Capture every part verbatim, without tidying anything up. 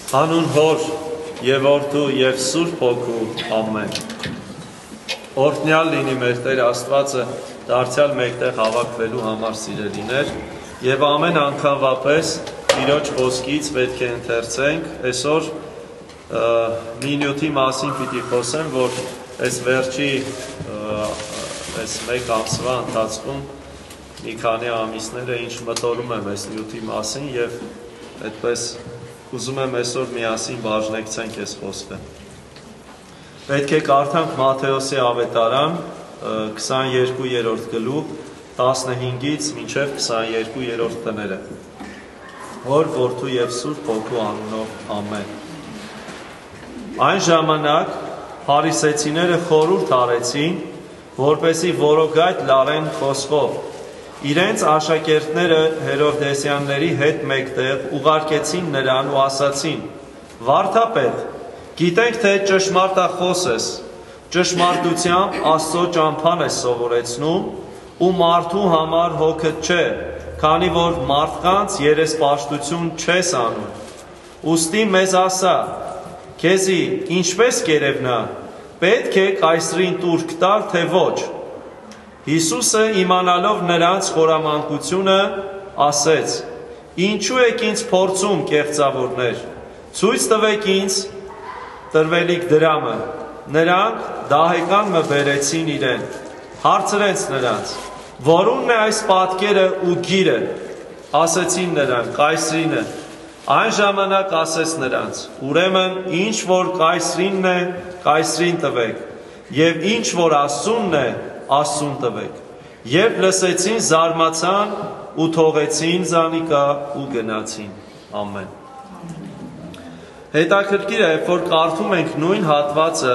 Հանուն Հոր և Որդու և Սուրբ Հոգու ամեն։ Օրհնյալ լինի մեր Տեր Աստվածը դարձյալ մեկտեղ հավաքվելու համար սիրելիներ, եւ ամեն անգամվա պես Տիրոջ խոսքից պետք է ընթերցենք։ Այսօր մի նյութի մասին պիտի խոսեմ, որ այս վերջի այս մեկ ամսվա ընթացքում մի քանի ամիսներ է ինչ մտորում եմ այս նյութի մասին եւ այդպես ուզում եմ այսօր միասին բաժնեկցենք այս խոսքը։ Պետք է կարդանք Մատթեոսի ավետարան քսաներկուերորդ գլուխ տասնհինգից մինչև քսաներկուերորդ տները։ Հոր, Որդու և Սուրբ Հոգու անունով ամեն։ Այն ժամանակ փարիսեցիները խորհուրդ արեցին, որպեսզի որոգայթ լարեն խոսքով։ Իրենց աշակերտները Հերովդեսյանների հետ մեկտեղ ուղարկեցին նրան ու ասացին. «Վարդապետ, գիտենք, թե ճշմարտախոս ես, ճշմարտությամբ Աստծո ճամփան ես սովորեցնում ու մարդու համար հոգդ չէ, քանի որ մարդկանց երեսպաշտություն չես անում։ Ուստի մեզ ասա, քեզի ինչպես կերևնա, պետք է կայսրին տուրք տալ, թե ոչ»։ Հիսուսը իմանալով նրանց խորամանկությունը ասեց. «Ինչու եք ինձ փորձում, կեղծավորներ, ցույց տվեք ինձ տրվելիք դրամը»։ Նրանք դահեկանը բերեցին իրեն, հարցրեց նրանց. «Որունն է այս պատկերը ու գիրը»։ Ասեցին նրանք. «Կայսրինը»։ Այն ժամանակ ասեց նրանց. «Ուրեմն ինչ որ կայսրինն է, կայսրին տվեք, եւ ինչ որ Աստծունն է, Աստծուն տվեք»։ Երբ լսեցին, զարմացան ու թողեցին զանիկա ու գնացին։ Ամեն։ Հետաքրքիր է, որ կարդում ենք նույն հատվածը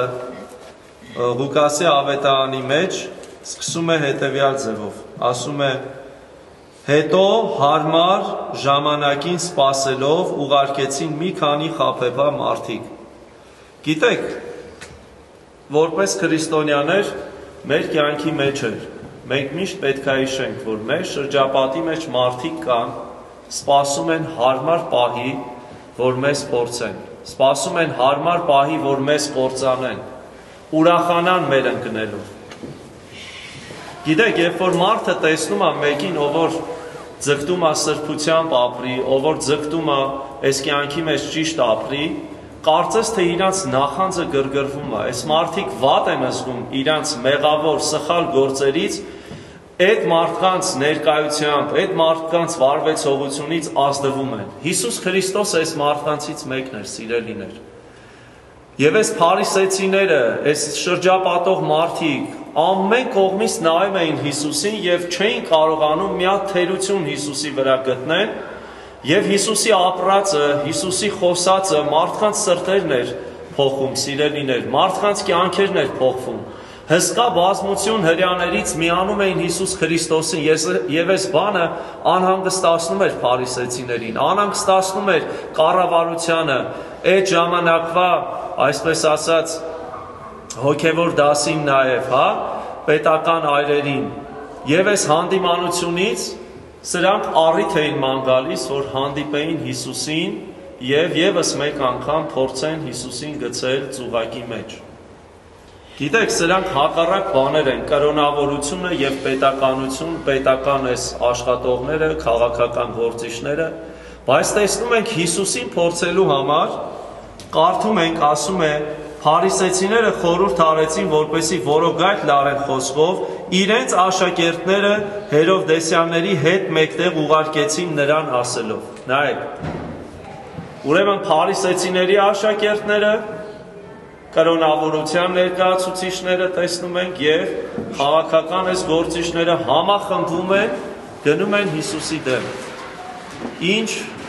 Ղուկասի ավետարանի մեջ, սկսում է հետևյալ ձևով, ասում է. «Հետո հարմար ժամանակին սպասելով ուղարկեցին մի քանի խաբեբա մարդիկ»։ Գիտեք, որպես քրիստոնյաներ մեր կյանքի մեջ էր, մենք միշտ պետք է հիշենք, որ մեր շրջապատի մեջ մարդիկ կան, սպասում են հարմար պահի, որ մեզ փորձեն, սպասում են հարմար պահի, որ մեզ կործանեն, ուրախանան մեր ընկնելով։ Գիտեք, երբ որ մարդը տեսնում է մեկին, ով որ ձգտում է սրբությամբ ապրի, ով որ ձգտում է այս կյանքի մեջ ճիշտ ապրի, կարծես թե իրանց նախանձը գրգռվում է, այս մարդիկ վատ են զգում իրանց մեղավոր, սխալ գործերից, այդ մարդկանց ներկայությամբ, այդ մարդկանց վարվեցողությունից ազդվում են։ Հիսուս Քրիստոսը այս մարդկանցից մեկն էր, սիրելիներ։ Եվ այս փարիսեցիները, այս շրջապատող մարդիկ ամեն կողմից նայում էին Հիսուսին եւ չէին կարողանում մի հատ թերություն Հիսուսի վրա գտնեն։ Եվ Հիսուսի ապրածը, Հիսուսի խոսածը մարդկանց սրտերն էր փոխում, սիրելիներ, մարդկանց կյանքերն էր փոխվում։ Հսկա բազմություն հրեաներից միանում էին Հիսուս Քրիստոսին, եւ այս բանը անհանգստացնում էր փարիսեցիներին, անհանգստացնում էր կառավարությանը, այդ ժամանակվա, այսպես ասած, հոգևոր դասին նաեւ, հա, պետական այրերին։ Եվ այս հանդիմանությունից սրանք առիթ էին ման գալիս, որ հանդիպեին Հիսուսին եւ եւս մեկ անգամ փորձեն Հիսուսին գցել ծուղակի մեջ։ Գիտեք, սրանք հակառակ բաներ են, կրոնավորությունը եւ պետականություն, պետական այս աշխատողները, քաղաքական գործիչները, բայց տեսնում ենք Հիսուսին փորձելու համար, կարդում ենք, ասում է, փարիսեցիները խորհուրդ արեցին, որպեսզի որոգայթ լարեն խոսքով, իրենց աշակերտները Հերովդեսյանների հետ մեկտեղ ուղարկեցին նրան ասելով։ Նայեք, ուրեմն փարիսեցիների աշակերտները, կրոնավորության ներկայացուցիչները տեսնում ենք եւ քաղաքական այս գործիչները համախմբվում են, գնում են Հիսուսի դեմ։ Ինչ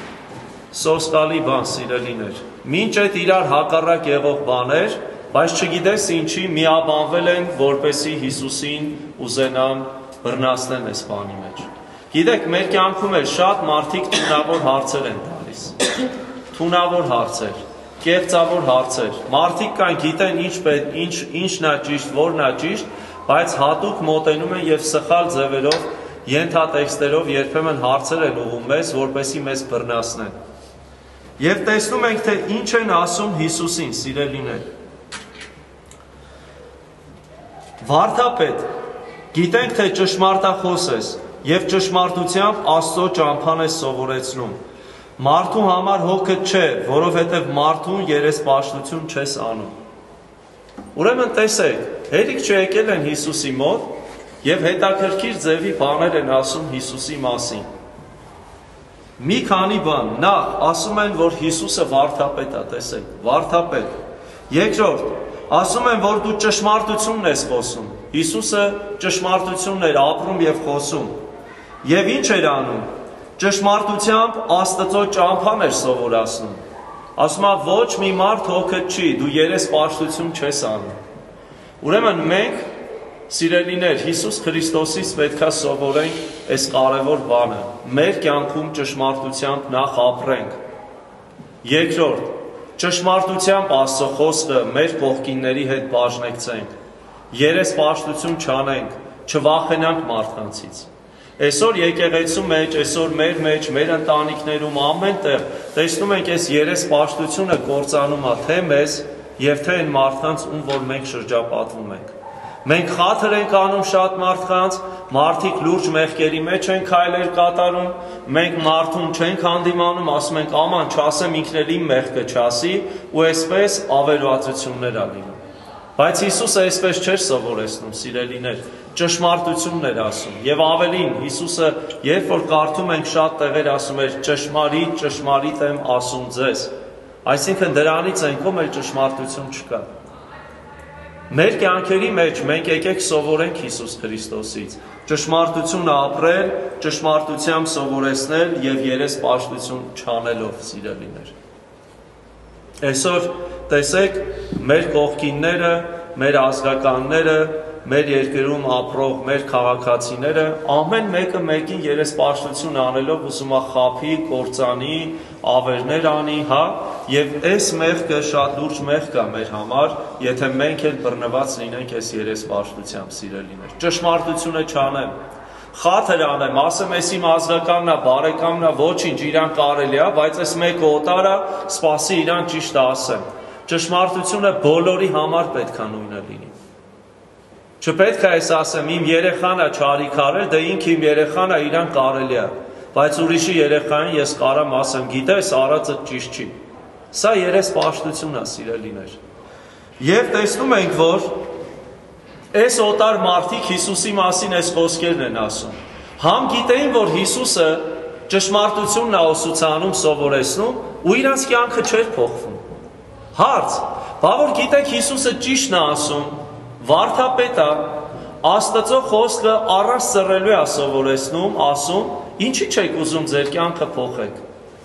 սոսկալի բան, սիրելիներ։ Մինչ այդ իրար հակառակ եղող բաներ, բայց չգիտես ինչի միաբանվել են, որպեսզի Հիսուսին ուզենան բռնացնեն այս բանի մեջ։ Գիտեք, մեր կյանքում էլ շատ մարդիկ թունավոր հարցեր են տալիս։ Թունավոր հարցեր, կեղծավոր հարցեր։ Մարդիկ կան գիտեն ինչ ինչ ինչն է ճիշտ, որն է ճիշտ, բայց հատուկ մոտենում են եւ սխալ ձևերով, ենթատեքստերով երբեմն հարցեր են ուղղում մեզ, որպեսզի մեզ բռնացնեն։ Եվ տեսնում ենք, թե ինչ են ասում Հիսուսին, սիրելիներ։ Վարդապետ, գիտենք, թե ճշմարտախոս ես և ճշմարտությամբ Աստծո ճամփան ես սովորեցնում։ Մարդու համար հոգդ չէ, որովհետև մարդուն երեսպաշտություն չես անում։ Ուրեմն տեսեք, հերիք չեկել են Հիսուսի մոտ և հետաքրքիր ձևի բաներ են ասում Հիսուսի մասին։ Մի քանի բան, նախ ասում են, որ Հիսուսը վարդապետ է, տեսեք, վարդապետ։ Երկրորդ, ասում են, որ դու ճշմարտությունն ես խոսում։ Հիսուսը ճշմարտությունն էր ապրում և խոսում։ Եվ ինչ էր անում։ Ճշմարտությամբ Աստծո ճամփան էր սովորացնում։ Ասում է, ոչ մի մարդ հոգդ չի, դու երեսպաշտություն չես անում։ Ուրեմն մենք, սիրելիներ, Հիսուս Քրիստոսից պետք է սովորենք այս կարևոր բանը։ Մեր կյանքում ճշմարտությամբ նախ ապրենք։ Երկրորդ, ճշմարտությամբ Աստծո խոսքը մեր կողքինների հետ բաժնեկցենք։ Երեսպաշտություն չանենք, չվախենանք մարդկանցից։ Այսօր եկեղեցու մեջ, այսօր մեր մեջ, մեր ընտանիքներում ամեն տեղ տեսնում ենք այս երեսպաշտությունը կործանում է թե մեզ և թե այն մարդկանց, ում որ մենք շրջապատվում ենք։ Մենք խաթր ենք անում շատ մարդկանց, մարդիկ լուրջ մեղքերի մեջ են քայլեր կատարում, մենք մարդուն չենք հանդիմանում, ասում ենք աման չասեմ ինքն էլ իմ մեղքը չասի ու այսպես ավերվածություններ ա լինում։ Բայց Հիսուսը այսպես չէր սովորեցնում, սիրելիներ, ճշմարտությունն էր ասում։ Եվ ավելին, Հիսուսը, երբ որ կարդում ենք շատ տեղեր ասում էր ճշմարիտ, ճշմարիտ եմ ասում ձեզ։ Այսինքն դրանից այնքան էլ ճշմարտություն չկա։ Մեր կյանքերի մեջ մենք եկեք սովորենք Հիսուս Քրիստոսից, ճշմարտություն ապրել, ճշմարտությամբ սովորեցնել և երեսպաշտություն չանելով, սիրելիներ։ Այսօր տեսեք մեր կողքինները, մեր ազգականները, մեր երկրում ապրող մեր քաղաքացիները ամեն մեկը մեկին երեսպաշտություն անելով ուզում է խաբի, կործանի, ավերներ անի, հա, եւ այս մեղքը շատ լուրջ մեղք է մեր համար, եթե մենք էլ բռնված լինենք այս երեսպաշտությամբ, սիրելիներ։ Ճշմարտությունը չանեմ, խաթր անեմ, ասեմ այս իմ ազգականն է, բարեկամն է, ոչինչ, իրան կարելի է, բայց այս մեկը օտար է, սպասի իրան ճիշտ ասեմ։ Ճշմարտությունը բոլորի համար պետք է նույնը լինի։ Չպետք է այս ասեմ, իմ երեխան է չարիքարել, դե ինք իմ երեխան է, իրան կարելի է, բայց ուրիշի երեխային ես կարամ ասեմ, գիտես, արածը ճիշտ չի։ Սա երեսպաշտություն է, սիրելիներ։ Եվ տեսնում ենք, որ այս օտար մարդիկ Հիսուսի մասին այս խոսքերն են ասում։ Համ գիտեին, որ Հիսուսը ճշմարտությունն է ուսուցանում, սովորեցնում, ու իրանց կյանքը չէր փոխվում։ Հարց, բա որ գիտեք Հիսուսը ճիշտն է ասում, վարդապետ է, Աստծո խոսքը առանց ծռելու է սովորեցնում, ասում, ինչի չեք ուզում ձեր կյանքը փոխեք։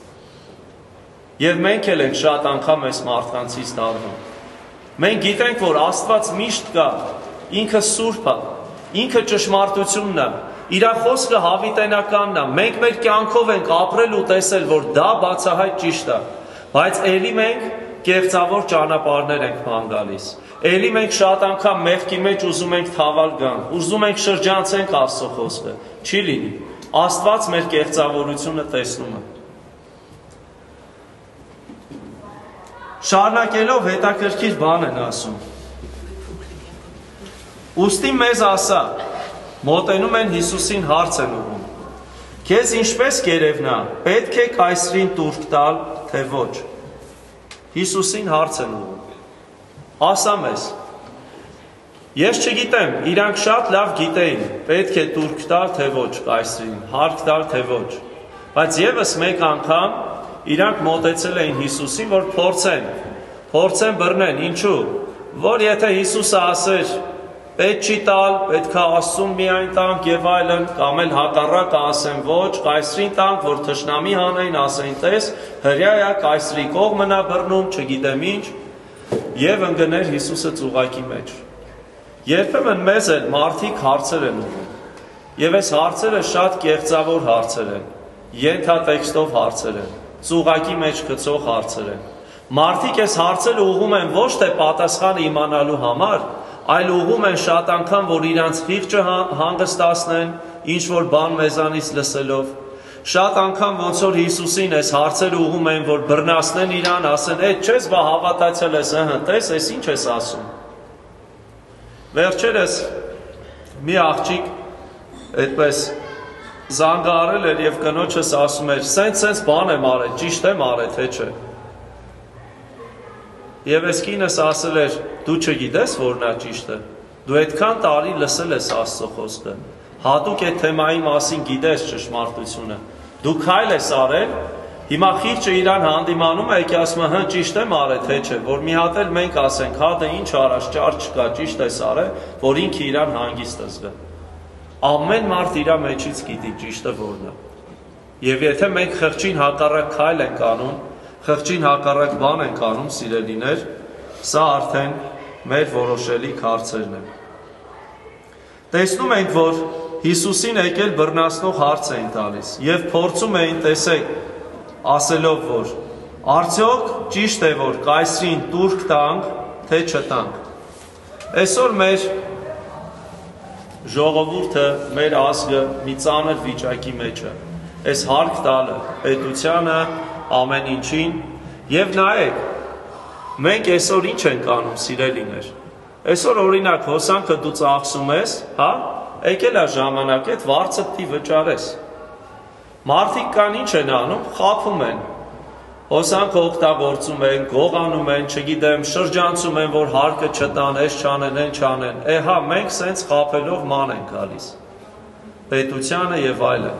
Եվ մենք էլ ենք շատ անգամ այս մարդկանցից դառնում։ Մենք գիտենք, որ Աստված միշտ կա, ինքը սուրբ է, ինքը ճշմարտությունն է, իր խոսքը հավիտենականն է, մենք մեր կյանքով ենք ապրել ու տեսել, որ դա բացահայտ ճիշտ է, բայց ելի մենք կեղծավոր ճանապարհներ ենք ման գալիս։ Էլի մենք շատ անգամ մեղքի մեջ ուզում ենք թավալ գան, ուզում ենք շրջանցենք Աստծո խոսքը, չի լինի, Աստված մեր կեղծավորությունը տեսնում է։ Շարունակելով հետաքրքիր բան են ասում։ Ուստի մեզ ասա, մոտենում են Հիսուսին հարց են ուղղում։ Քեզ ինչպես կերևնա, պետք է կայսրին տուրք տալ, թե ոչ։ Հիսուսին հարց են ուղղում։ Ասա մեզ, ես չգիտեմ, իրանք շատ լավ գիտեին, պետք է տուրք տալ, թե ոչ կայսրին, հարկ տալ, թե ոչ, բայց եվս մեկ անգամ իրանք մոտեցել էին Հիսուսին, որ փորձեն, փորձեն բռնեն, ինչու, որ եթե Հիսուսը ասեր, պետք չի տալ, պետք է Աստծուն միայն տանք և այլն, կամ էլ հակառակը ասեն ոչ, կայսրին տանք, որ թշնամի հանեին, ասեն տես, հրյա է կայսրի կողմն է բռնում, չգիտեմ ինչ, և ընկներ Հիսուսը ծուղակի մեջ։ Երբեմն մեզ էլ մարդիկ հարցեր են ուղղում, և այս հարցերը շատ կեղծավոր հարցեր են, ենթատեքստով հարցեր են, ծուղակի մեջ գցող հարցեր են։ Մարդիկ այս հարցերը ուղղում են ոչ թե պատասխանը իմանալու համար, այլ ուղղում են շատ անգամ, որ իրանց խիղճը հանգստացնեն, ինչ որ բան մեզանից լսելով, Շատ անգամ ոնց որ Հիսուսին այս հարցերը ուղում են, որ բռնացնեն իրան, ասեն, «Էդ չես բա հավատացել ես, ըհը, տես, այս ինչ ես ասում»։ Վերջերս մի աղջիկ այդպես զանգահարել էր եւ կնոջս ասում էր, «Սենց-սենց բան եմ արել, ճիշտ եմ արել, թե չէ»։ Եվ այս կինս ասել էր, «Դու չգիտես, որ նա ճիշտ է։ Դու այդքան տարի լսել ես Աստծո խոսքը։ Հատուկ այդ թեմայի մասին գիտես ճշմարտությունը։ Դու քայլ ես արել, հիմա խիղճը իրան հանդիմանում է, եկի ասում է, հա ճիշտ եմ արել, թե չէ, որ մի հատ էլ մենք ասենք, հա դե ինչ արած, ճար չկա, ճիշտ ես արել, որ ինքը իրան հանգիստ զգա։ Ամեն մարդ իր մեջից գիտի ճիշտը որն է։ Եվ եթե մենք խղճին հակառակ քայլ ենք անում, խղճին հակառակ բան ենք անում, սիրելիներ, սա արդեն մեր որոշելի հարցերն են։ Տեսնում ենք, որ Հիսուսին եկել բռնացնող հարց էին տալիս եւ փորձում էին, տեսեք, ասելով, որ արդյոք ճիշտ է, որ կայսրին տուրք տանք, թե չտանք։ Այսօր մեր ժողովուրդը, մեր ազգը մի ծանր վիճակի մեջ է։ Այս հարկ տալը, պետությանը, ամեն ինչին եւ նայեք, մենք այսօր ինչ ենք անում, սիրելիներ։ Այսօր օրինակ հոսանքը դու ծախսում ես, հա, եկել է ժամանակ այդ վարձը պիտի վճարես։ Մարդիկ կան ինչ են անում, խաբում են։ Հոսանքը օգտագործում են, գողանում են, չգիտեմ, շրջանցում են, որ հարկը չտան, այս չանեն, այն չանեն։ Է հա, մենք սենց խաբելով ման ենք գալիս։ Պետությանը եւ այլն։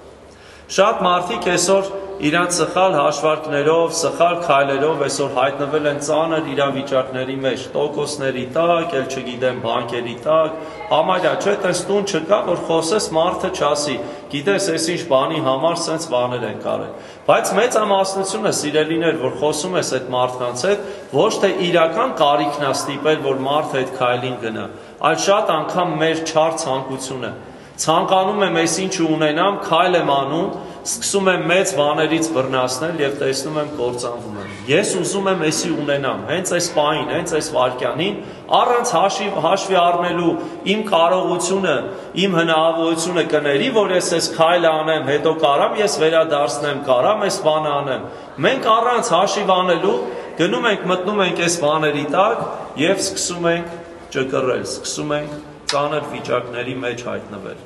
Շատ մարդիկ այսօր իրանց սխալ հաշվարկներով, սխալ քայլերով այսօր հայտնվել են ծանր իրավիճակների մեջ, տոկոսների տակ, ել չգիտեմ, բանկերի տակ, համարյա չէ, տես տուն չկա, որ խոսես մարդը չասի, գիտես, այս ինչ բանի համար սենց բաներ են կարել։ Բայց մեծամասնությունը սիրելիներ, որ խոսում ես այդ մարդկանց հետ, ոչ թե իրական կարիքն է ստիպել, որ մարդը այդ քայլին գնա, այլ շատ անգամ մեր չար ցանկությունը։ Ցանկանում եմ այս ինչը ունենամ, քայլ եմ անում, սկսում եմ մեծ բաներից բռնացնել եւ տեսնում եմ կործանվում եմ։ Ես ուզում եմ էսի ունենամ, հենց այս պահին, հենց այս վայրկյանին, առանց հաշվի հաշվի առնելու իմ կարողությունը, իմ հնարավորությունը կների, որ ես այս քայլը անեմ, հետո կարամ ես վերադարձնեմ, կարամ այս բանը անեմ։ Մենք առանց հաշիվ անելու գնում ենք, մտնում ենք այս բաների տակ եւ սկսում ենք ճկռել, սկսում ենք ծանր վիճակների մեջ հայտնվել։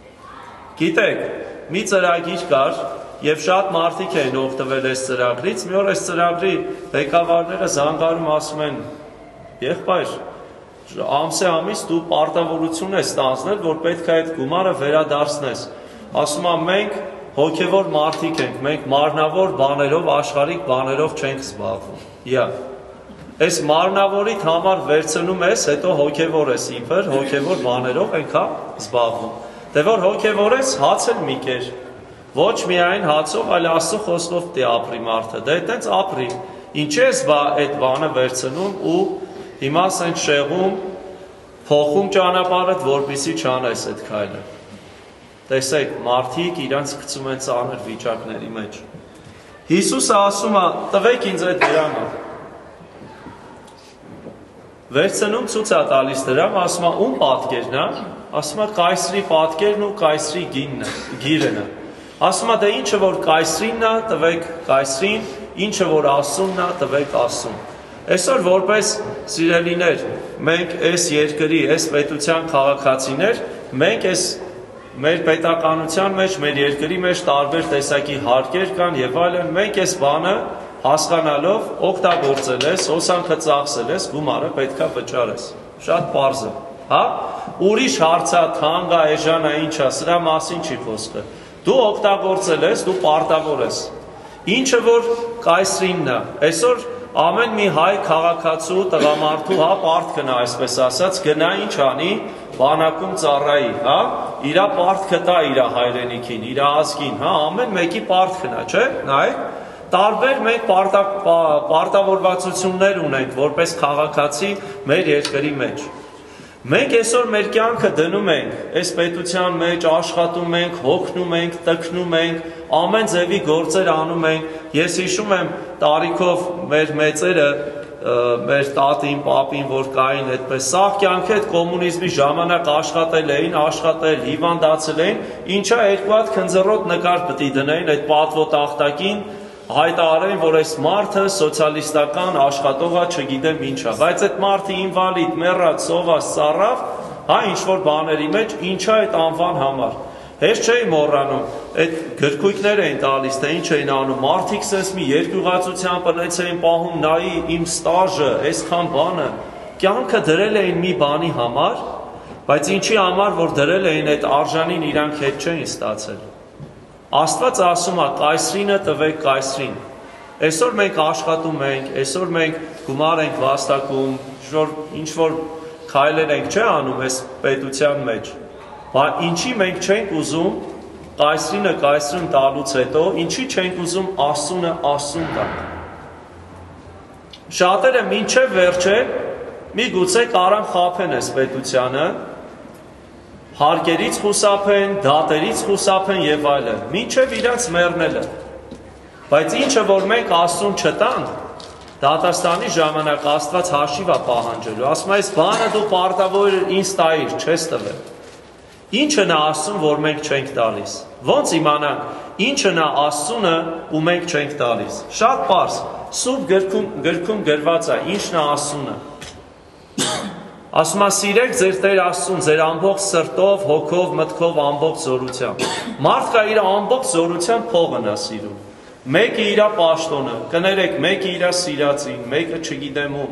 Գիտեք, մի ծրագիր կար եւ շատ մարդիկ էին օգտվել այս ծրագրից, մի օր այս ծրագրի ղեկավարները զանգարում ասում են, եղբայր, ամսե ամիս դու պարտավորություն ես ստանձնել, որ պետք է այդ գումարը վերադարձնես։ Ասում եմ, մենք հոգեվոր մարդիկ ենք, մենք մարմնավոր բաներով, աշխարհիկ բաներով չենք զբաղվում։ Իա։ Այս մարմնավորիդ համար վերցնում ես, հետո հոգևոր ես իբր, հոգևոր բաներով ենք հա զբաղվում։ Դե որ հոգևոր ես, հաց էլ մի կեր։ Ոչ միայն հացով, այլ Աստծո խոսքով դե ապրի մարդը։ Դե այտենց ապրի։ Ինչ ես բա այդ բանը վերցնում ու հիմա ասենք շեղում, փոխում ճանապարհդ, որպեսզի չանես այդ քայլը։ Տեսեք, մարդիկ իրանց գցում են ծանր վիճակների մեջ։ Հիսուսը ասում է, տվեք ինձ այդ դրամը։ Վերցնում ցույց է տալիս դրամ, ասում է ում պատկերն է, ասում է կայսրի պատկերն ու կայսրի գիրն է։ Ասում է դե ինչը որ կայսրինն է, տվեք կայսրին, ինչը որ Աստծունն է, տվեք Աստծուն։ Այսօր որպես սիրելիներ, մենք այս երկրի, այս պետության քաղաքացիներ, մենք այս մեր պետականության մեջ, մեր երկրի մեջ տարբեր տեսակի հարկեր կան եւ այլն, մենք այս բանը հասկանալով օգտագործել ես, հոսանքը ծախսել ես, գումարը պետքա վճարես։ Շատ պարզ է, հա? Ուրիշ հարցա, թանկա, էժանա, ինչա, սրա մասին չի խոսքը։ Դու օգտագործել ես, դու պարտավոր ես։ Ինչը որ կայսրինն է, այսօր ամեն մի հայ քաղաքացու տղամարդու հա պարտքն է, այսպես ասած, գնա ինչ անի, բանակում ծառայի, հա, իրա պարտքը տա իրա հայրենիքին, իրա ազգին, հա, ամեն մեկի պարտքն է, չէ՞, նայեք, տարբեր մենք պարտավորվածություններ ունենք, որպես քաղաքացի մեր երկրի մեջ։ Մենք այսօր մեր կյանքը դնում ենք, այս պետության մեջ աշխատում ենք, հոգնում ենք, տքնում ենք, ամեն ձևի գործեր անում ենք։ Ես հիշում եմ տարիքով մեր մեծերը մեր տատին, պապին, որ կային այդպես, սաղ կյանքը այդ կոմունիզմի ժամանակ աշխատել էին, աշխատել, հիվանդացել էին, ինչա երկու հատ քնձռոտ նկար պետք է դնեին այդ պատվո տախտակին, հայտարարեն, որ այս մարդը սոցիալիստական աշխատողա չգիտեմ ինչա, բայց այդ մարդը ինվալիդ, մեռած, սոված, ծառավ, հա ինչ-որ բաների մեջ, ինչա այդ անվան համար։ Հեշտ չէի մոռանում, այդ գրքույկներ էին տալիս, թե ինչ էին անում, մարդիկ սես մի երկյուղացության պնեց էին պահում, նայի իմ ստաժը, այսքան բանը, կյանքը դրել էին մի բանի համար, բայց ինչի համար, որ դրել էին այդ արժանին իրանք հետ չէին ստացել։ Աստված ասում է, կայսրինը տվեք կայսրին։ Այսօր մենք աշխատում ենք, այսօր մենք գումար ենք վաստակում, ինչ-որ քայլեր ենք չէ անում այս պետության մեջ, բայց ինչի մենք չենք ուզում կայսրինը կայսրին տալուց հետո, ինչի չենք ուզում Աստծունը Աստծուն տանք։ Շատերը մինչև վերջը միգուցե կարան խաբեն այս պետությանը, հարկերից խուսափեն, դատերից խուսափեն եւ այլն, մինչև իրանց մեռնելը։ Բայց ինչը որ մենք Աստծուն չտանք, դատաստանի ժամանակ Աստված հաշիվ է պահանջելու, ասում է, այս բանը դու պարտավոր ինձ տայիր, չես տվել։ Ինչը նա Աստծուն, որ մենք չենք տալիս։ Ոնց իմանանք, ինչը նա Աստծունը ու մենք չենք տալիս։ Շատ պարզ, Սուրբ գրքում գրքում գրված է, ինչն է Աստծունը։ Ասում է, սիրեք ձեր Տեր Աստծուն, ձեր ամբողջ սրտով, հոգով, մտքով, ամբողջ զորությամբ։ Մարդը իր ամբողջ զորությամբ փողն է սիրում։ Մեկը իր պաշտոնը, կներեք, մեկը իր սիրածին, մեկը չգիտեմ ում։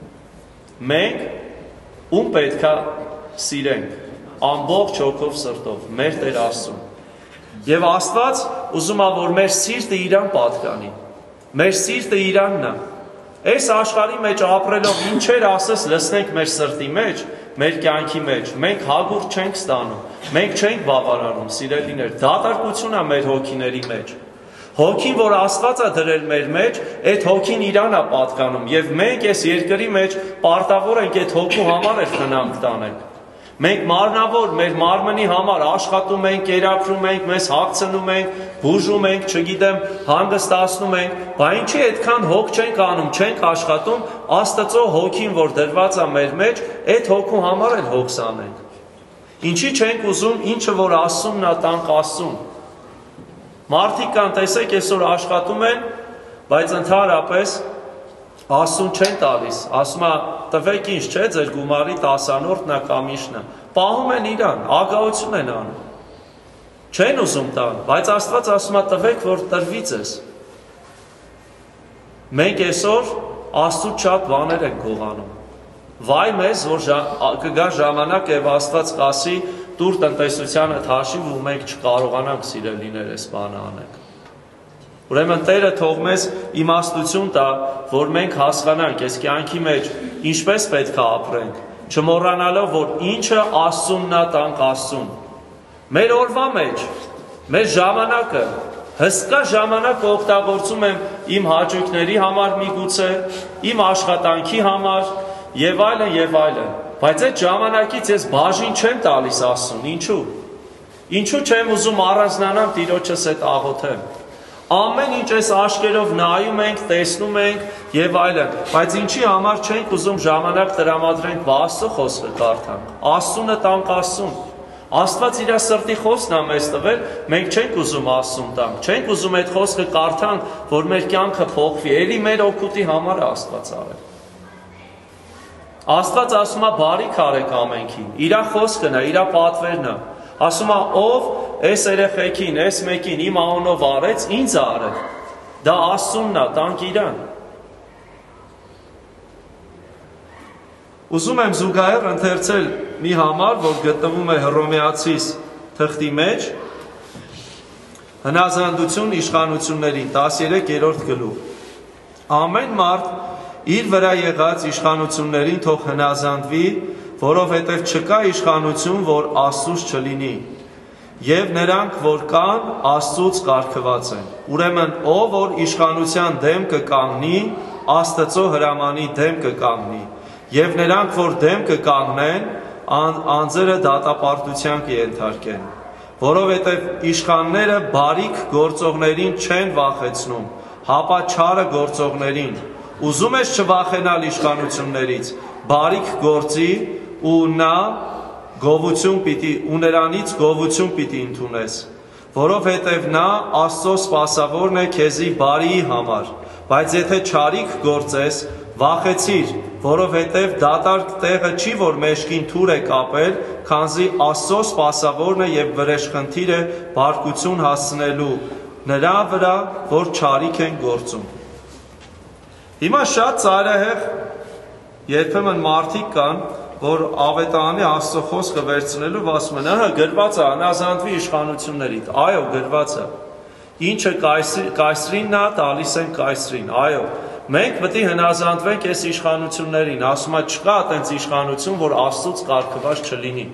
Մենք ում պետք է սիրենք ամբողջ հոգով սրտով, մեր Տեր Աստծուն։ Եվ Աստված ուզում է, որ մեր սիրտը իրան պատկանի, մեր սիրտը իրանն է։ Այս աշխարհի մեջ ապրելով ինչեր ասես լսնենք մեր սրտի մեջ, մեր կյանքի մեջ, մենք հագուրդ չենք ստանում, մենք չենք բավարարում, սիրելիներ, դատարկություն է մեր հոգիների մեջ։ Հոգին, որ Աստված է դրել մեր մեջ, այդ հոգին իրան է պատկանում, եւ մենք այս երկրի մեջ պարտավոր ենք այդ հոգու համար էլ խնամք տանենք։ Մենք մարմնավոր, մեր մարմնի համար աշխատում ենք, կերակրում ենք, մեզ հագցնում ենք, բուժում ենք, չգիտեմ, հանգստացնում ենք, բայց ինչի այդքան հոգ չենք անում, չենք աշխատում, Աստծո հոգին, որ դրված է մեր մեջ, այդ հոգու համար էլ հոգս անենք։ Ինչի չենք ուզում, ինչը որ Աստծունն է տանք Աստծուն։ Մարդիկ կան, տեսեք, այսօր աշխատում են, բայց ընդհանրապես Աստծուն չեն տալիս, ասում է, տվեք ինչ չէ, ձեր գումարի տասանորդն է կամ իշն է, պահում են իրան, ագահություն են անում, չեն ուզում տան, բայց Աստված ասում է, տվեք, որ տրվի ձեզ։ Մենք այսօր Աստծուց շատ բաներ ենք գողանում, վայ մեզ, որ կգա ժամանակ եւ Աստված կասի, տուր տնտեսությանը հաշիվ ու մենք չկարողանանք սիրելիներ այս բանը անենք։ Ուրեմն Տերը թող մեզ իմաստություն տա, որ մենք հասկանանք այս կյանքի մեջ ինչպես պետք է ապրենք, չմոռանալով, որ ինչը Աստծունն է տանք Աստծուն։ Մեր օրվա մեջ, մեր ժամանակը, հսկա ժամանակ օգտագործում եմ իմ հաճույքների համար միգուցե, իմ աշխատանքի համար եւ այլն եւ այլն, բայց այդ ժամանակից ես բաժին չեմ տալիս Աստծուն, ինչու։ Ինչու չեմ ուզում առանձնանամ Տիրոջս հետ աղոթեմ։ Ամեն ինչ այս աչքերով նայում ենք, տեսնում ենք եւ այլն, բայց ինչի համար չենք ուզում ժամանակ տրամադրենք Աստծո խոսքը կարդանք, Աստծունը տանք Աստծուն։ Աստված իր սրտի խոսքն է մեզ տվել, մենք չենք ուզում Աստծուն տանք, չենք ուզում այդ խոսքը կարդանք, որ մեր կյանքը փոխվի, ելի մեր օգուտի համար է Աստված արել։ Աստված ասում է բարիք արեք ամենքին, իր խոսքն է, իր պատվերն է։ Ասում է, ով այս երեխեքին, այս մեկին իմ անունով արեց, ինձ արել։ Դա Աստծունն է, տանք իրան։ Ուզում եմ զուգահեռ ընթերցել մի համար, որ գտնվում է Հռոմեացիս թղթի մեջ, հնազանդություն իշխանություններին, տասներեք գլուխ։ Ամեն մարդ իր վրա եղած իշխանություններին թող հնազանդվի, որովհետև չկա իշխանություն, որ Աստծուց չլինի, եւ նրանք, որ կան, Աստծուց կարգված են։ Ուրեմն, ով որ իշխանության դեմ կկանգնի, Աստծո հրամանի դեմ կկանգնի, եւ նրանք, որ դեմ կկանգնեն, անձերը դատապարտության կենթարկեն, որովհետև իշխանները բարիք գործողներին չեն վախեցնում, հապա չարը գործողներին, ուզում ես չվախենալ իշխանություններից, բարիք գործի ու նա գովություն պիտի ու նրանից գովություն պիտի ընդունես, որովհետև նա Աստծո սպասավորն է քեզի բարիի համար, բայց եթե չարիք գործես, վախեցիր, որովհետև դատարկ տեղը չի, որ մեջքին թուր է կապել, քանզի Աստծո սպասավորն է եւ վրեժխնդիր է բարկություն հասցնելու նրա վրա, որ չարիք են գործում։ Հիմա շատ ծայրահեղ երբեմն մարդիկ կան, որ ավետարանի Աստծո խոսքը վերցնելով ասում են, ահա գրված է, հնազանդվի իշխանություններից, այո, գրված է, ինչը կայսրինն է, տալիս են կայսրին, այո, մենք պետք է հնազանդվենք այս իշխանություններին, ասում է չկա այդպես իշխանություն, որ Աստծուց կարգված չլինի։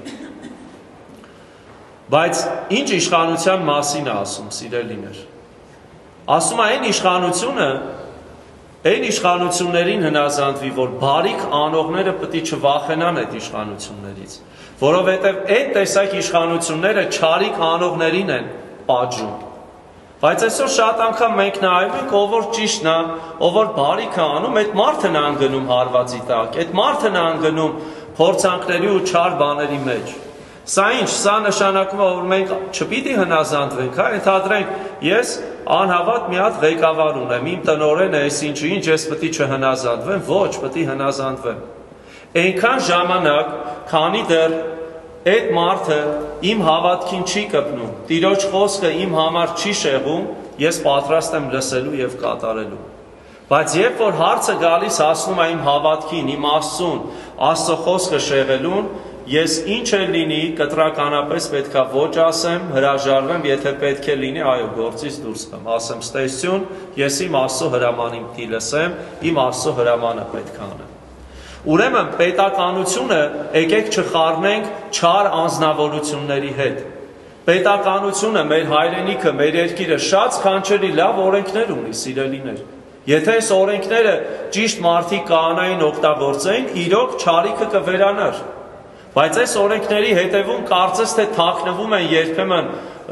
Բայց ինչ իշխանության մասին է ասում, սիրելիներ։ Ասում է այն իշխանությունը, այն իշխանություններին հնազանդվի, որ բարիք անողները պետք է չվախենան այդ իշխանություններից, որովհետև այդ տեսակ իշխանությունները չարիք անողներին են պատժում։ Բայց այսօր շատ անգամ մենք նայում ենք, ով որ ճիշտն է, ով որ բարիք է անում, այդ մարդն է անգնում հարվածի տակ, այդ մարդն է անգնում փորձանքների ու չար բաների մեջ։ Սա ինչ, սա նշանակում է, որ մենք չպիտի հնազանդվենք, հա, ենթադրենք, ես անհավատ մի հատ ղեկավար ունեմ, իմ տնօրենը էս ինչ, ինչ ես պետք է չհնազանդվեմ, ոչ, պետք է հնազանդվեմ։ Այնքան ժամանակ, քանի դեռ այդ մարդը իմ հավատքին չի կպնում, Տիրոջ խոսքը իմ համար չի շեղում, ես պատրաստ եմ լսելու եւ կատարելու։ Բայց երբ որ հարցը գալիս հասնում է իմ հավատքին, իմ Աստծուն, Աստծո խոսքը շեղելուն, ես ինչ էլ լինի, կտրականապես պետքա ոչ ասեմ, հրաժարվեմ, եթե պետք է լինի, այո, գործից դուրս գամ, ասեմ ստեսություն, ես իմ Աստծո հրամանին պիտի լսեմ, իմ Աստծո հրամանը պետք է անեմ։ Ուրեմն պետականությունը եկեք չխառնենք չար անձնավորությունների հետ։ Պետականությունը, մեր հայրենիքը, մեր երկիրը շատ սքանչելի լավ օրենքներ ունի, սիրելիներ։ Եթե այս օրենքները ճիշտ մարդիկ կանային օգտագործեին, իրոք չարիքը կվերանար։ Բայց այս օրենքների հետևում կարծես թե թաքնվում են երբեմն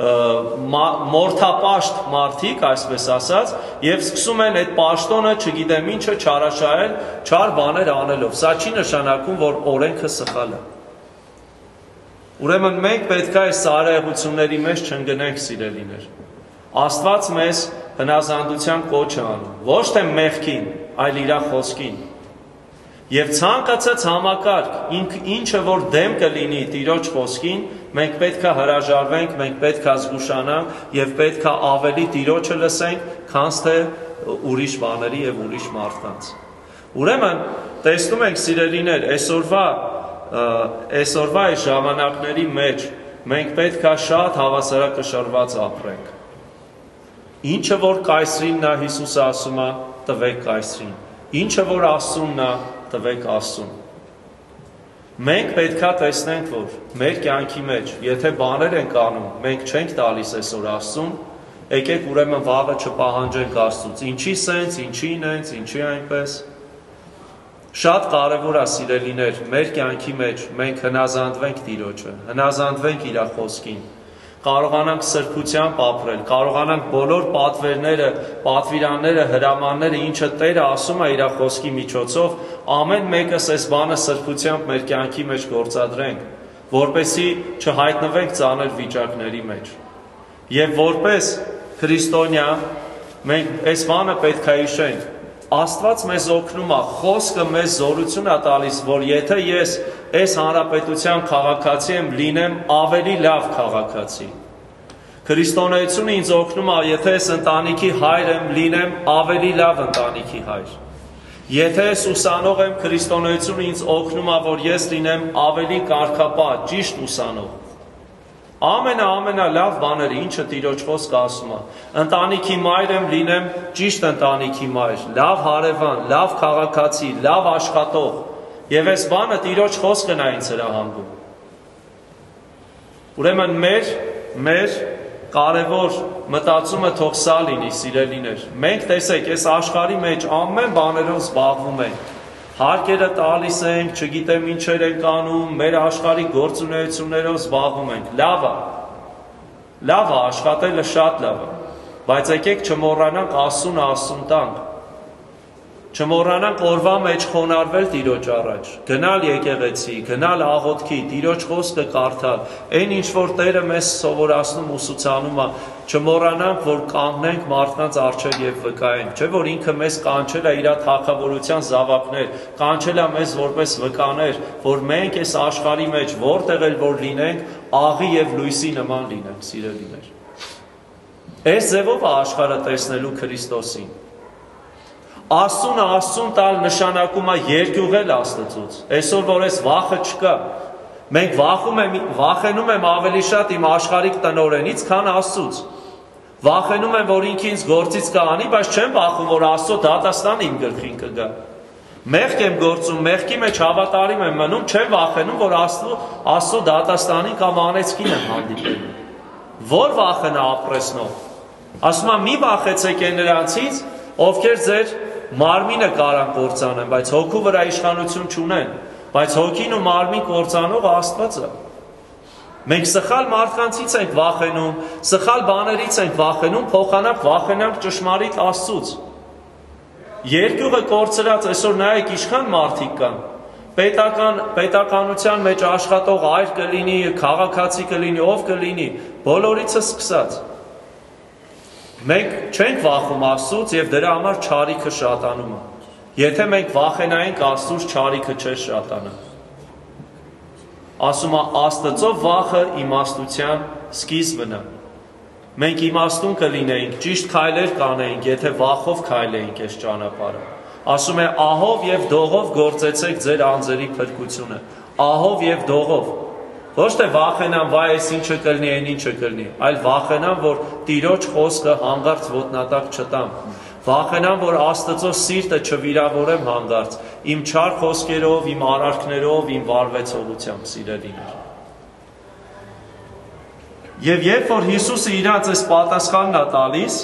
մորթապաշտ մարդիկ, այսպես ասած, եւ սկսում են այդ պաշտոնը, չգիտեմ ինչը, չարաշահել, չար բաներ անելով։ Սա չի նշանակում, որ օրենքը սխալ է։ Ուրեմն մենք պետք է այս ծայրահեղությունների մեջ չընկնենք, սիրելիներ։ Աստված մեզ հնազանդության կոչ է անում, ոչ թե մեղքին, այլ իր խոսքին։ Եվ ցանկացած համակարգ, ինչը որ դեմ կլինի Տիրոջ խոսքին, մենք պետք է հրաժարվենք, մենք պետք է զգուշանանք եւ պետք է ավելի Տիրոջը լսենք, քան թե ուրիշ բաների եւ ուրիշ մարդկանց։ Ուրեմն, տեսնում ենք, սիրելիներ, այսօրվա այսօրվա այս ժամանակների մեջ մենք պետք է շատ հավասարակշռված ապրենք։ Ինչը որ կայսրինն է, Հիսուսը ասում է, տվեք կայսրին։ Ինչը որ Աստծունն է, տվեք Աստծուն։ Մենք պետքա տեսնենք, որ մեր կյանքի մեջ, եթե բաներ ենք անում, մենք չենք տալիս այսօր Աստծուն, եկեք ուրեմն վաղը չպահանջենք Աստծուց, ինչի սենց, ինչի ինենց, ինչի այնպես։ Շատ կարևոր է, սիրելիներ, մեր կյանքի մեջ մենք հնազանդվենք Տիրոջը, հնազանդվենք իր խոսքին, կարողանանք սրբությամբ ապրել, կարողանանք բոլոր պատվերները, պատվիրանները, հրամանները, ինչը Տերը ասում է իր խոսքի միջոցով, ամեն մեկս այս բանը սրբությամբ մեր կյանքի մեջ գործադրենք, որպեսզի չհայտնվենք ծանր վիճակների մեջ։ Եվ որպես քրիստոնյա մենք այս բանը պետք է հիշենք։ Աստված մեզ օգնում է, խոսքը մեզ զորություն է տալիս, որ եթե ես այս հանրապետության քաղաքացի եմ, լինեմ ավելի լավ քաղաքացի։ Քրիստոնեությունը ինձ օգնում է, եթե ես ընտանիքի հայր եմ, լինեմ ավելի լավ ընտանիքի հայր։ Եթե ես ուսանող եմ, քրիստոնեությունը ինձ օգնում է, որ ես լինեմ ավելի կարգապահ, ճիշտ ուսանող։ Ամենա ամենա լավ բաները, ինչը Տիրոջ խոսքը ասում է, ընտանիքի մայր եմ, լինեմ ճիշտ ընտանիքի մայր, լավ հարևան, լավ քաղաքացի, լավ աշխատող, եւ այս բանը Տիրոջ խոսքն է ինձ հրահանգում։ Ուրեմն մեր մեր կարևոր մտածումը թող սա լինի, սիրելիներ։ Մենք տեսեք, այս աշխարհի մեջ ամեն բաներով զբաղվում ենք։ Հարկերը տալիս ենք, չգիտեմ ինչեր ենք անում, մեր աշխարհի գործունեություններով զբաղվում ենք։ Լավ է։ Լավ է, աշխատելը շատ լավ է։ Բայց եկեք չմոռանանք Աստծուն Աստծուն տանք։ Չմոռանանք օրվա մեջ խոնարհվել Տիրոջ առաջ, գնալ եկեղեցի, գնալ աղոթքի, Տիրոջ խոսքը կարդալ, այն ինչ որ Տերը մեզ սովորացնում ուսուցանում է, չմոռանանք, որ կանգնենք մարդկանց առջև եւ վկայենք, չէ՞ որ ինքը մեզ կանչել է իր թագավորության զավակներ, կանչել է մեզ որպես վկաներ, որ մենք այս աշխարհի մեջ որտեղ էլ որ լինենք, աղի եւ լույսի նման լինենք, սիրելիներ։ Այս ձևով է աշխարհը տեսնելու Քրիստոսին։ Աստծուն Աստծուն տալ նշանակում է երկյուղել Աստծուց։ Այսօր որ այս վախը չկա, մենք վախում եմ, վախենում եմ ավելի շատ իմ աշխարհիկ տնօրենից, քան Աստծուց։ Վախենում եմ, որ ինքը ինձ գործից կանի, բայց չեմ վախում, որ Աստծո դատաստան իմ գլխին կգա։ Մեղք եմ գործում, մեղքի մեջ հավատարիմ եմ մնում, չեմ վախենում, որ Աստծո Աստծո դատաստանին կամ անեծքին եմ հանդիպելու։ Որ վախն է ապրեսնող։ Ասում եմ, մի վախեցեք այն նրանցից, ովքեր ձեր մարմինը կարան կործանեն, բայց հոգու վրա իշխանություն չունեն, բայց հոգին ու մարմին կործանող Աստված է։ Մենք սխալ մարդկանցից ենք վախենում, սխալ բաներից ենք վախենում, փոխանակ վախենանք ճշմարիտ Աստծուց։ Երկյուղը կորցրած այսօր նայեք ինչքան մարդիկ կան։ Պետական պետականության մեջ աշխատող այր կլինի, քաղաքացի կլինի, ով կլինի, բոլորիցը սկսած։ Մենք չենք վախում Աստծուց եւ դրա համար չարիքը շատանում է։ Եթե մենք վախենայինք Աստծուց, չարիքը չէր շատանա։ Ասում է Աստծո վախը իմաստության սկիզբն է։ Մենք իմաստուն կլինեինք, ճիշտ քայլեր կանեինք, եթե վախով քայլեինք այս ճանապարհը։ Ասում է ահով եւ դողով գործեցեք ձեր անձերի փրկությունը։ Ահով եւ դողով։ Ոչ թե վախենամ, վայ, այս ինչը կլինի, այն ինչը կլինի, այլ վախենամ, որ Տիրոջ խոսքը հանգարց ոտնատակ չտամ։ Վախենամ, որ Աստծո սիրտը չվիրավորեմ հանգարց, իմ չար խոսքերով, իմ արարքներով, իմ վարվեցողությամբ, սիրելիներ։ Եվ երբ որ Հիսուսը իրանց այս պատասխանն է տալիս,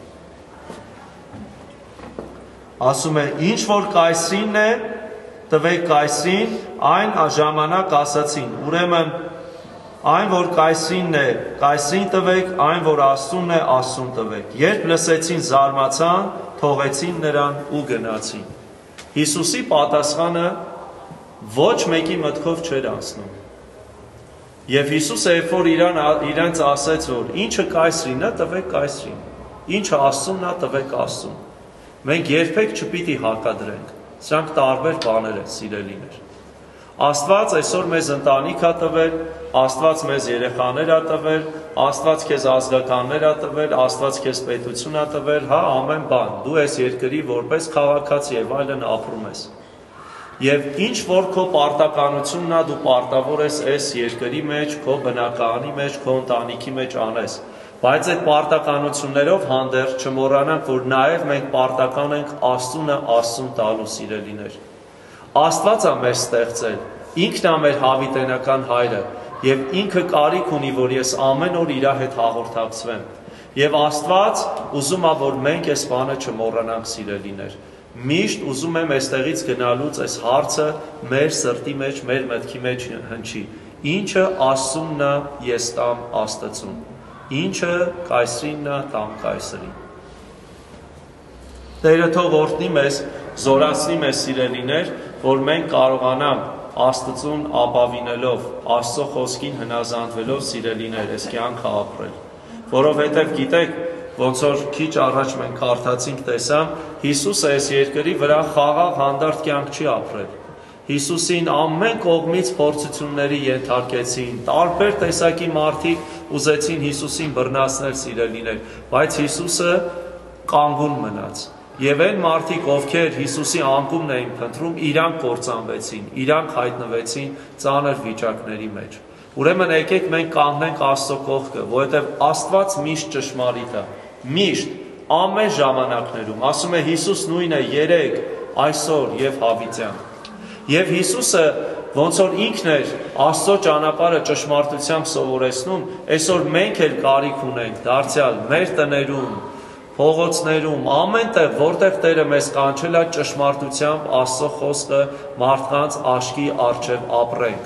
ասում է, ինչ որ կայսրինն է, տվեք կայսրին, այն ժամանակ ասացին, ուրեմն այն որ կայսրինն է, կայսրին տվեք, այն որ Աստծունն է, Աստծուն տվեք։ Երբ լսեցին զարմացան, թողեցին նրան ու գնացին։ Հիսուսի պատասխանը ոչ մեկի մտքով չէր անցնում։ Եվ Հիսուսը երբ որ իրան իրանց ասեց, որ ինչը կայսրին է, տվեք կայսրին, ինչը Աստծունն է, տվեք Աստծուն։ Մենք երբեք չպիտի հակադրենք։ Սրանք տարբեր բաներ են, սիրելիներ։ Աստված այսօր մեզ ընտանիք է տվել, Աստված մեզ երեխաներ է տվել, Աստված քեզ ազգականներ է տվել, Աստված քեզ պետություն է տվել, հա, ամեն բան։ Դու ես երկրի որպես քաղաքացի եւ այլն ապրում ես։ Եվ ինչ որ քո պարտականությունն է, դու պարտավոր ես այս երկրի մեջ, քո բնակարանի մեջ, քո ընտանիքի մեջ անես։ Բայց այդ պարտականություններով հանդերձ չմոռանանք, որ նաև մենք պարտական ենք Աստծունը Աստծուն տալու, սիրելիներ։ Աստված է մեզ ստեղծել, ինքն է մեր հավիտենական հայրը, եւ ինքը կարիք ունի, որ ես ամեն օր իր հետ հաղորդակցվեմ։ Եվ Աստված ուզում է, որ մենք այս բանը չմոռանանք, սիրելիներ։ Միշտ ուզում եմ այստեղից գնալուց այս հարցը մեր սրտի մեջ, մեր մտքի մեջ հնչի։ Ինչը Աստծունն է, ես տամ Աստծուն։ Ինչը կայսրինն է, տամ կայսրին։ Տերը թող օրհնի մեզ, զորացնի մեզ, սիրելիներ, որ մենք կարողանանք Աստծուն ապավինելով, Աստծո խոսքին հնազանդվելով, սիրելիներ, այս կյանքը ապրել։ Որովհետև գիտեք, ոնց որ քիչ առաջ մենք կարդացինք, տեսամ, Հիսուսը այս երկրի վրա խաղաղ հանդարտ կյանք չի ապրել։ Հիսուսին ամեն կողմից փորձությունների ենթարկեցին, տարբեր տեսակի մարդիկ ուզեցին Հիսուսին բռնացնել, սիրելիներ, բայց Հիսուսը կանգուն մնաց։ Եվ այն մարդիկ, ովքեր Հիսուսի անկումն էին փնտրում, իրանք կործանվեցին, իրանք հայտնվեցին ծանր վիճակների մեջ։ Ուրեմն եկեք մենք կանգնենք Աստծո կողքը, որովհետև Աստված միշտ ճշմարիտ է, միշտ, ամեն ժամանակներում, ասում է Հիսուս նույնը երեկ, այսօր եւ հավիտյան։ Եվ Հիսուսը ոնց որ ինքն էր Աստծո ճանապարհը ճշմարտությամբ սովորեցնում, այսօր մենք էլ կարիք ունենք դարձյալ մեր տներում, փողոցներում, ամենտեղ, որտեղ Տերը մեզ կանչել է ճշմարտությամբ Աստծո խոսքը մարդկանց աչքի առջև ապրենք։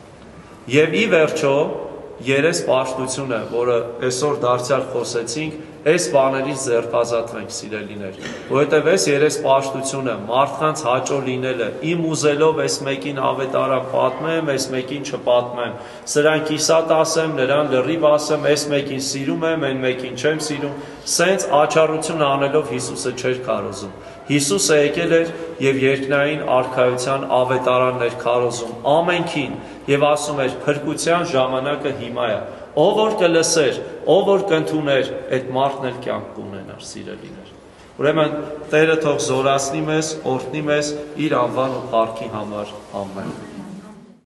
Եվ ի վերջո երես պաշտությունը, որը այսօր դարձյալ խոսեցինք, այս բաներից ձերբազատվենք, սիրելիներ, որովհետև այս երեսպաշտությունը, մարդկանց հաճո լինելը, իմ ուզելով այս մեկին ավետարան պատմեմ, այս մեկին չպատմեմ, սրան կիսատ ասեմ, նրան լրիվ ասեմ, այս մեկին սիրում եմ, այն մեկին չեմ սիրում, սենց աչառություն անելով Հիսուսը չէր քարոզում։ Հիսուսը եկել էր եւ երկնային արքայության ավետարաններ քարոզում ամենքին եւ ասում էր փրկության ժամանակը հիմա է։ Ով որ կլսեր, ով որ կընդուներ, այդ մարդն էլ կյանք կունենար, սիրելիներ։ Ուրեմն Տերը թող զորացնի մեզ, օրհնի մեզ իր անվան ու փառքի համար։ Ամեն։